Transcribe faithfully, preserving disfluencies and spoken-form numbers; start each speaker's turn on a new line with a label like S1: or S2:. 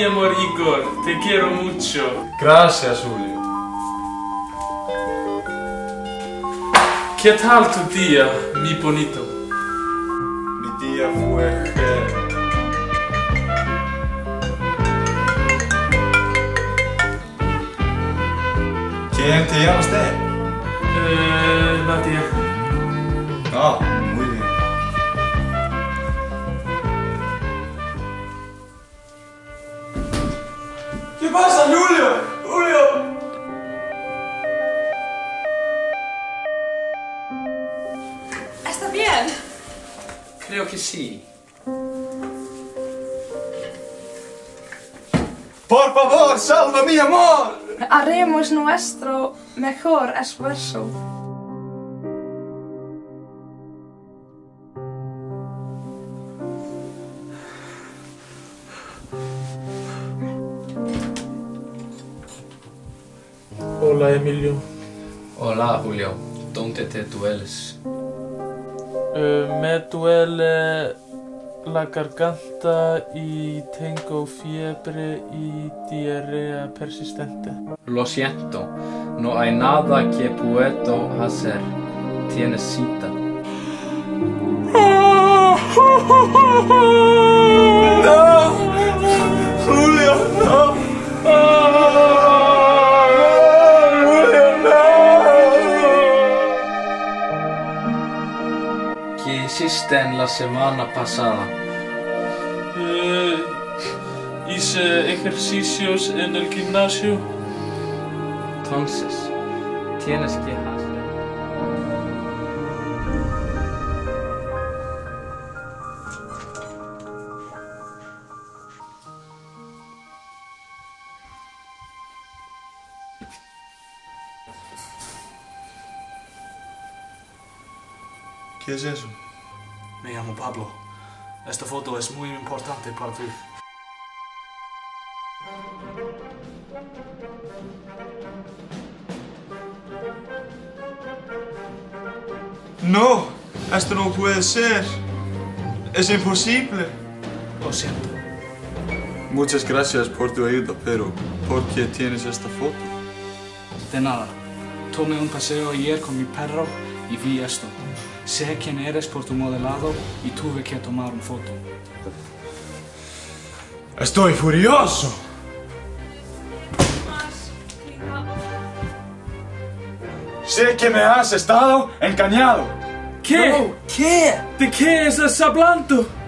S1: mi amor Igor, te quiero mucho.
S2: Gracias, Julio.
S1: ¿Qué tal tu día, mi bonito?
S2: Mi día fue que... ¿Quién te llama usted?
S1: Eh, Nadia.
S2: Ah, muy bien. ¿Qué pasa, Julio? Julio.
S3: ¿Está bien?
S4: Creo que sí.
S2: Por favor, salva mi amor.
S3: Haremos nuestro mejor esfuerzo.
S1: Hola, Emilio.
S4: Hola, Julio. ¿Dónde te dueles?
S1: Eh, me duele la garganta y tengo fiebre y diarrea persistente.
S4: Lo siento. No hay nada que puedo hacer. Tienes cita.
S2: No. Julio, no.
S4: ¿Qué hiciste en la semana pasada?
S1: Eh, hice ejercicios en el gimnasio.
S4: Entonces, tienes que hacer.
S2: ¿Qué es eso?
S5: Me llamo Pablo. Esta foto es muy importante para ti.
S2: No, esto no puede ser. Es imposible.
S5: Lo siento.
S2: Muchas gracias por tu ayuda, pero ¿por qué tienes esta foto?
S5: De nada. Tomé un paseo ayer con mi perro y vi esto. Sé quién eres por tu modelado y tuve que tomar una foto.
S2: Estoy furioso. Sé que me has estado engañado.
S1: ¿Qué?
S5: ¿Qué?
S1: ¿De qué estás hablando?